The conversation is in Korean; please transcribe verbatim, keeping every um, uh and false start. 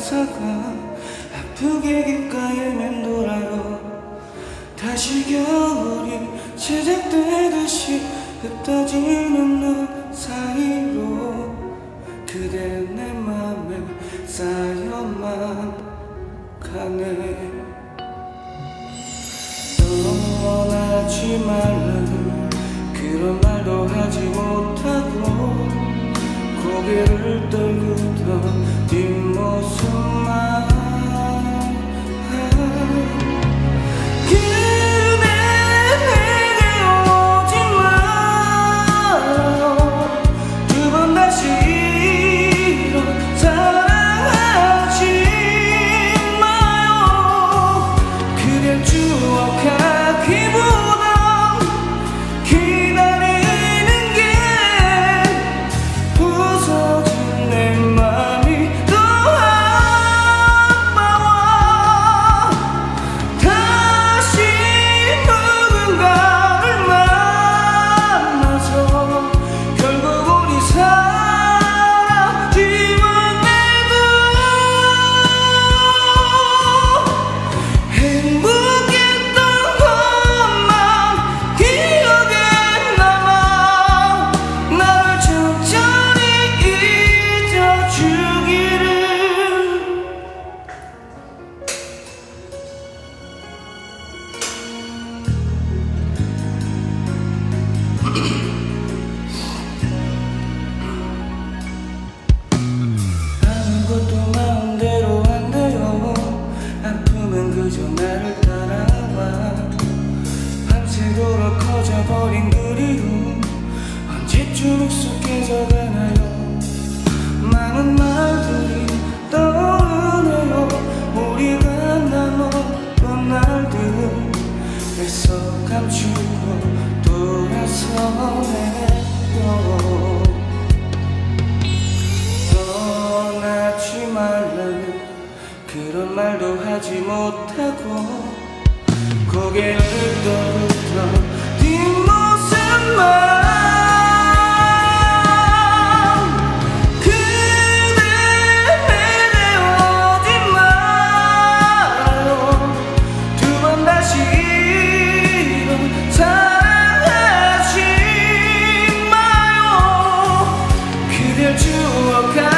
가사가 아프게 귓가에 맴돌아요. 다시 겨울이 시작되듯이 흩어지는 눈 사이로 그대 내 맘에 쌓여만 가네. 떠나지 말라는 그런 말도 하지 못하고 고개를 떨구던 뒷모습만 아무것도 마음대로 안 돼요. 아픔은 그저 나를 따라와. 밤새도록 커져버린 그리움 언제쯤 익숙해져 가나요. 많은 말들이 떠오르네요. 우리가 나눴던 날들 애써 감추고 돌아서네요. 떠나지 말라는 그런 말도 하지 못하고 고개를 떨구던 뒷모습만 사랑하지 마요. 그댈 추억하